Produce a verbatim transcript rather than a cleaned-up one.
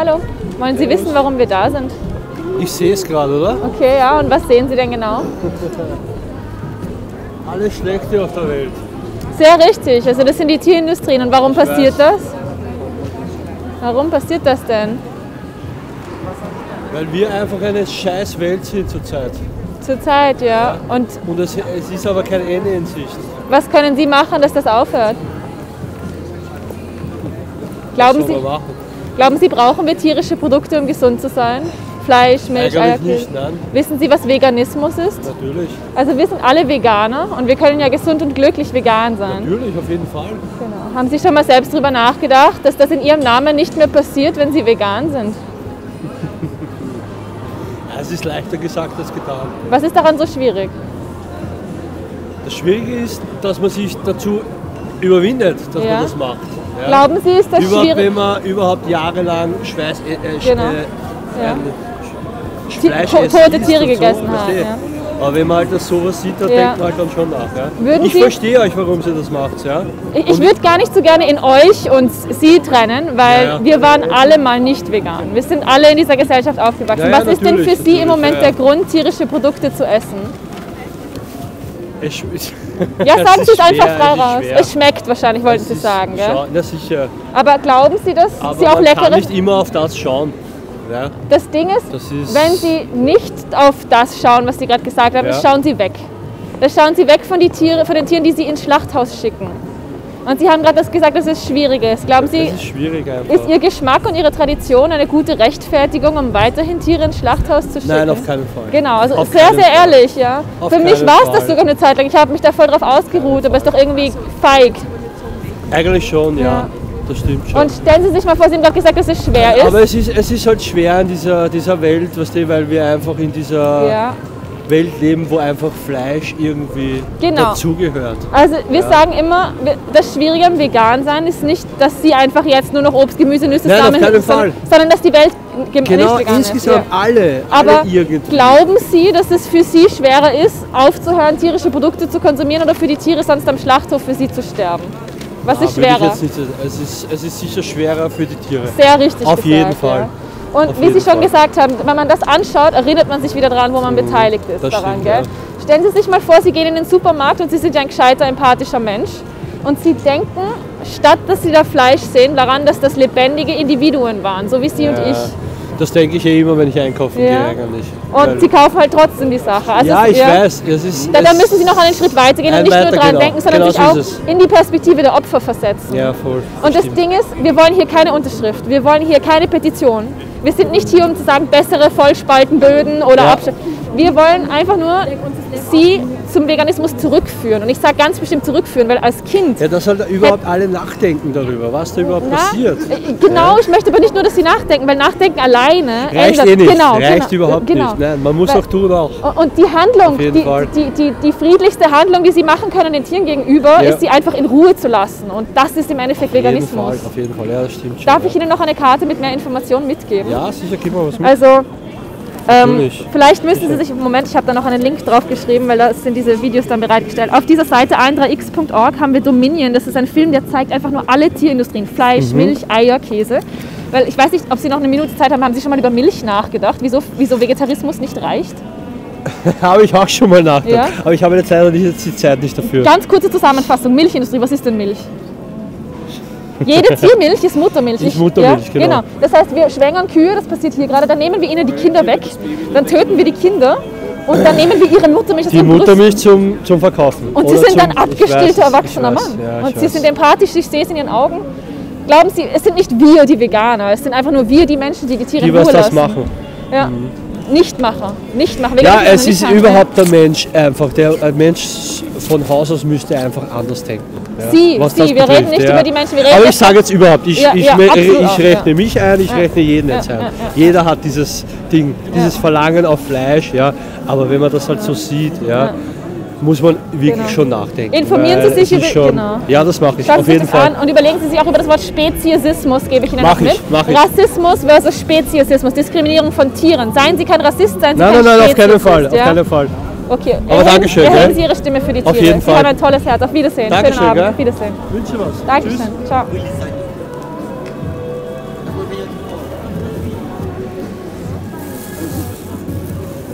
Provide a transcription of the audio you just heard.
Hallo. Wollen Sie wissen, warum wir da sind? Ich sehe es gerade, oder? Okay, ja. Und was sehen Sie denn genau? Alles Schlechte auf der Welt. Sehr richtig. Also das sind die Tierindustrien. Und warum Ich passiert weiß. das? Warum passiert das denn? Weil wir einfach eine scheiß Welt sind zurzeit. Zurzeit, ja. Und Und es, es ist aber kein Ende in Sicht. was können Sie machen, dass das aufhört? Glauben Was soll Sie, man machen? glauben Sie, brauchen wir tierische Produkte, um gesund zu sein? Fleisch, Milch, Eier, Eigentlich nicht, Käse? nein. Wissen Sie, was Veganismus ist? Natürlich. Also wir sind alle Veganer und wir können ja gesund und glücklich vegan sein. Natürlich, auf jeden Fall. Genau. Haben Sie schon mal selbst darüber nachgedacht, dass das in Ihrem Namen nicht mehr passiert, wenn Sie vegan sind? Ja, es ist leichter gesagt als getan. Was ist daran so schwierig? Das Schwierige ist, dass man sich dazu überwindet, dass Ja. man das macht. Ja. Glauben Sie, ist das Überhaupt, schwierig? wenn man überhaupt jahrelang Schweiß, äh, äh, Sch- Genau. äh, Ja. ähm, Ti- Fleisch to- essen tote isst Tiere und so, gegessen haben, verstehe. ja. Aber wenn man halt das sowas sieht, dann Ja. denkt man halt dann schon nach. Ja. Würden Ich Sie- verstehe euch, warum ihr das macht. Ja. Ich, ich würde gar nicht so gerne in euch und Sie trennen, weil Ja, ja. wir waren alle mal nicht vegan. Wir sind alle in dieser Gesellschaft aufgewachsen. Ja, ja, Was ist denn für natürlich, Sie im Moment natürlich, der Grund, tierische Produkte zu essen? Es, Ja, sagen Sie es einfach schwer, frei es ist raus. schwer. Es schmeckt wahrscheinlich, wollten Es Sie ist- sagen. Gell? schau- Na sicher. Aber glauben Sie, dass Aber Sie auch man kann leckere... nicht immer auf das schauen. Ja. Das Ding ist, Das ist- wenn Sie nicht auf das schauen, was Sie gerade gesagt haben, Ja. dann schauen Sie weg. Dann schauen Sie weg von, die Tiere, von den Tieren, die Sie ins Schlachthaus schicken. Und Sie haben gerade das gesagt, dass es schwierig ist. Glauben Sie, Das ist schwierig einfach. ist Ihr Geschmack und Ihre Tradition eine gute Rechtfertigung, um weiterhin Tiere ins Schlachthaus zu schicken? Nein, auf keinen Fall. Genau, also Auf sehr, keinen sehr Fall. ehrlich, ja. Auf Für mich keinen war es Fall. das sogar eine Zeit lang. Ich habe mich da voll drauf ausgeruht, aber es ist doch irgendwie feig. Eigentlich schon, ja. Ja. Das stimmt schon. Und stellen Sie sich mal vor, Sie haben gerade gesagt, dass es schwer ist. Aber es ist, es ist halt schwer in dieser, dieser Welt, weißt du, weil wir einfach in dieser Ja. Welt leben, wo einfach Fleisch irgendwie Genau. dazugehört. Also wir Ja. sagen immer, wir- das Schwierige am Vegan-Sein ist nicht, dass Sie einfach jetzt nur noch Obst, Gemüse, Nüsse, Nein, auf Samen, keinen sondern, Fall. sondern dass die Welt gem- Genau, nicht vegan insgesamt ist. alle, Aber alle irgendwie. glauben Sie, dass es für Sie schwerer ist, aufzuhören, tierische Produkte zu konsumieren oder für die Tiere sonst am Schlachthof für Sie zu sterben? Was Ah, ist würde ich schwerer? jetzt nicht, es, ist, es ist sicher schwerer für die Tiere. Sehr richtig Auf gesagt, jeden Fall. Ja. Und Auf wie jeden Sie schon Fall. gesagt haben, wenn man das anschaut, erinnert man sich wieder daran, wo man beteiligt ist das daran. stimmt, Gell? ja. Stellen Sie sich mal vor, Sie gehen in den Supermarkt und Sie sind ja ein gescheiter, empathischer Mensch und Sie denken, statt dass Sie da Fleisch sehen, daran, dass das lebendige Individuen waren, so wie Sie und Ja, ich. Das denke ich ja immer, wenn ich einkaufen Ja. gehe eigentlich. Und Weil- Sie kaufen halt trotzdem die Sache. Also ja, es- ich weiß. Es ist, Da, da es- müssen Sie noch einen Schritt weitergehen und Ein nicht nur weiter, daran genau. denken, sondern Genau sich so auch ist es. in die Perspektive der Opfer versetzen. Ja, voll. Und das stimmt. Ding ist, wir wollen hier keine Unterschrift, wir wollen hier keine Petition. Wir sind nicht hier, um zu sagen, bessere Vollspaltenböden oder Ja. Absch- Wir wollen einfach nur Sie zum Veganismus zurückführen. Und ich sage ganz bestimmt zurückführen, weil als Kind... Ja, dass halt überhaupt alle nachdenken darüber, was da überhaupt Na, passiert. äh, Genau, ich möchte aber nicht nur, dass Sie nachdenken, weil Nachdenken alleine... Reicht ändert- eh nicht, Genau, reicht genau, überhaupt genau. nicht. Nein, man muss Weil- auch tun auch. Und die Handlung, Auf jeden die, Fall. die, die, die friedlichste Handlung, die Sie machen können den Tieren gegenüber, Ja. ist, sie einfach in Ruhe zu lassen. Und das ist im Endeffekt Auf jeden Veganismus. Fall, auf jeden Fall, ja, das stimmt schon. Darf ja. ich Ihnen noch eine Karte mit mehr Informationen mitgeben? Ja, sicher, gib mal was mit. Also, ähm, Natürlich. vielleicht müssen Sie sich, im Moment, ich habe da noch einen Link drauf geschrieben, weil da sind diese Videos dann bereitgestellt. Auf dieser Seite ein drei x punkt org haben wir Dominion, das ist ein Film, der zeigt einfach nur alle Tierindustrien, Fleisch, Mhm. Milch, Eier, Käse. Weil ich weiß nicht, ob Sie noch eine Minute Zeit haben, haben Sie schon mal über Milch nachgedacht, wieso, wieso Vegetarismus nicht reicht? Habe ich auch schon mal nachgedacht. Ja. Aber ich habe jetzt leider nicht, jetzt die Zeit nicht dafür. Ganz kurze Zusammenfassung, Milchindustrie, was ist denn Milch? Jede Tiermilch ist Muttermilch. Ist Ich- Muttermilch, ja, genau. Das heißt, wir schwängern Kühe, das passiert hier gerade, dann nehmen wir ihnen die Kinder weg, dann töten wir die Kinder und dann nehmen wir ihre Muttermilch aus Die ihren Brüsten. Muttermilch zum, zum Verkaufen. Und sie Oder sind dann zum- ich weiß abgestillter, es, erwachsener ich weiß, Mann. Ja, ich und sie weiß. sind empathisch, ich sehe es in ihren Augen. Glauben Sie, es sind nicht wir, die Veganer, es sind einfach nur wir, die Menschen, die die Tiere Die in Ruhe was das lassen. machen. Ja. Nichtmacher. Nichtmacher. Ja, Veganismus es nicht ist machen. überhaupt der Mensch einfach. Der ein Mensch von Haus aus müsste einfach anders denken. Ja, Sie, was Sie, das wir betrifft, reden nicht ja. über die Menschen, wir reden Aber ich jetzt- sage jetzt überhaupt, ich, Ja, ich, ja, me- absolut ich auch, rechne ja. mich ein, ich Ja. rechne jeden Ja, jetzt ein. ja, ja. Jeder hat dieses Ding, dieses Verlangen auf Fleisch, ja. Aber wenn man das halt so sieht, ja, muss man wirklich Genau. schon nachdenken. Informieren weil Sie sich es ist über- schon, genau. Ja, das mache ich, Schauen auf Sie sich jeden das Fall. an und überlegen Sie sich auch über das Wort Speziesismus, gebe ich Ihnen Mach noch mit. ich, mach ich. Rassismus versus Speziesismus, Diskriminierung von Tieren. Seien Sie kein Rassist, seien Sie Nein, kein nein, nein, auf keinen Speziesist, Fall, auf ja? keinen Fall. Okay, Aber erheben, Dankeschön, erheben gell? Sie Ihre Stimme für die Auf Tiere. jeden Sie Fall. haben ein tolles Herz. Auf Wiedersehen. Dankeschön, Schönen Abend. gell? Auf Wiedersehen. Wünsche was. Dankeschön. Tschüss. Ciao.